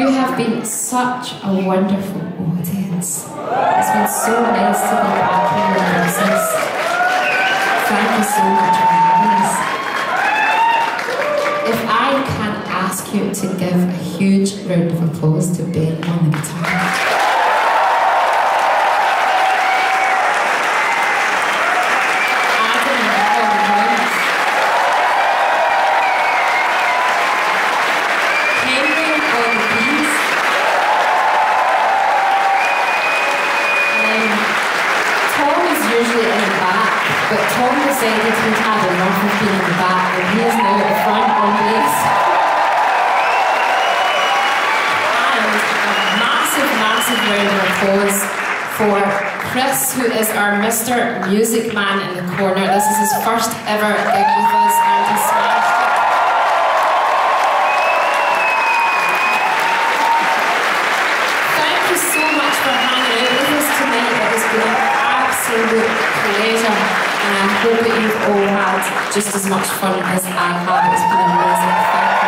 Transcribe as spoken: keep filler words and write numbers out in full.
You have been such a wonderful audience. It's been so nice to be back here in Brussels. Thank you so much for having us. If I can ask you to give a huge round of applause to Ben on the guitar. But Tom decided he'd had enough of being in the back and he is now at the front on bass. And a massive, massive round of applause for Chris, who is our Mister Music Man in the corner. This is his first ever gig with us and he smashed it. Thank you so much for hanging out with us tonight. It has been an absolute pleasure. And I hope that you've all had just as much fun as I have. It's been amazing.